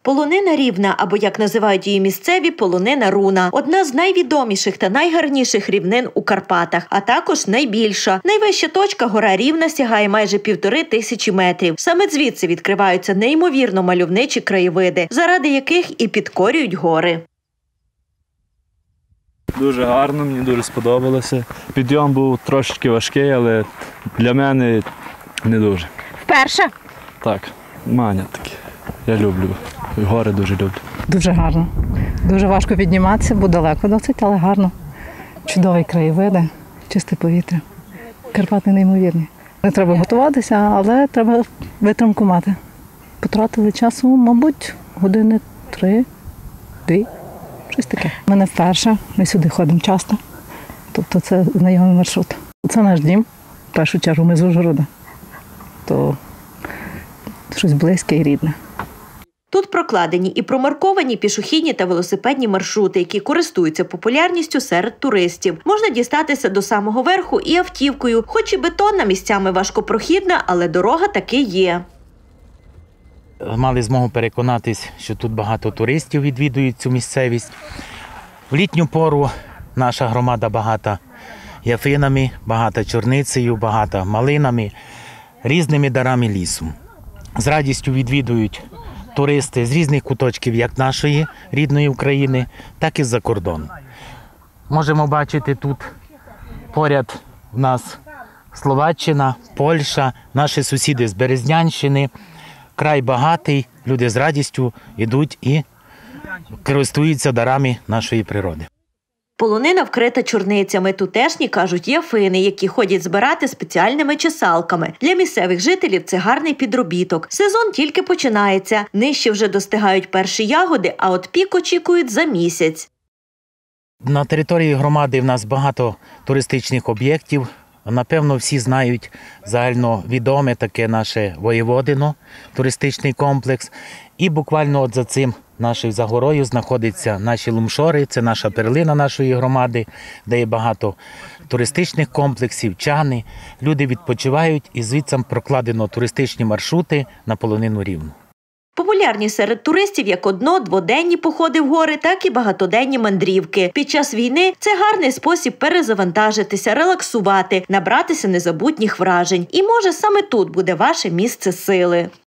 Полонина Рівна, або, як називають її місцеві, полонина Руна – одна з найвідоміших та найгарніших рівнин у Карпатах, а також найбільша. Найвища точка – гора Рівна сягає майже 1500 метрів. Саме звідси відкриваються неймовірно мальовничі краєвиди, заради яких і підкорюють гори. Дуже гарно, мені дуже сподобалося. Підйом був трошки важкий, але для мене не дуже. Вперше? Так, маня такі. Я люблю. Гори дуже люблю. Дуже гарно. Дуже важко підніматися, бо далеко досить, але гарно. Чудові краєвиди, чисте повітря. Карпати неймовірні. Не треба готуватися, але треба витримку мати. Потратили часу, мабуть, години 3-2. Щось таке. Ми не вперше, ми сюди ходимо часто. Тобто це знайомий маршрут. Це наш дім. В першу чергу ми з Ужгорода. То щось близьке і рідне. Тут прокладені і промарковані пішохідні та велосипедні маршрути, які користуються популярністю серед туристів. Можна дістатися до самого верху і автівкою, хоч і бетонна місцями важкопрохідна, але дорога таки є. Мали змогу переконатись, що тут багато туристів відвідують цю місцевість. В літню пору наша громада багата яфинами, багата чорницею, багата малинами, різними дарами лісу. З радістю відвідують туристи з різних куточків як нашої рідної України, так і з-за кордону. Можемо бачити тут поряд в нас Словаччина, Польща, наші сусіди з Березнянщини. Край багатий, люди з радістю йдуть і користуються дарами нашої природи. Полонина вкрита чорницями. Тутешні кажуть яфини, які ходять збирати спеціальними чесалками. Для місцевих жителів це гарний підробіток. Сезон тільки починається. Нижче вже достигають перші ягоди, а от пік очікують за місяць. На території громади в нас багато туристичних об'єктів. Напевно, всі знають загальновідоме таке наше Воєводино, туристичний комплекс. І буквально от за цим, за горою, знаходяться наші Лумшори, це наша перлина нашої громади, де є багато туристичних комплексів, чани. Люди відпочивають і звідси прокладено туристичні маршрути на полонину Рівну. Популярні серед туристів як одно-дводенні походи в гори, так і багатоденні мандрівки. Під час війни це гарний спосіб перезавантажитися, релаксувати, набратися незабутніх вражень. І може саме тут буде ваше місце сили.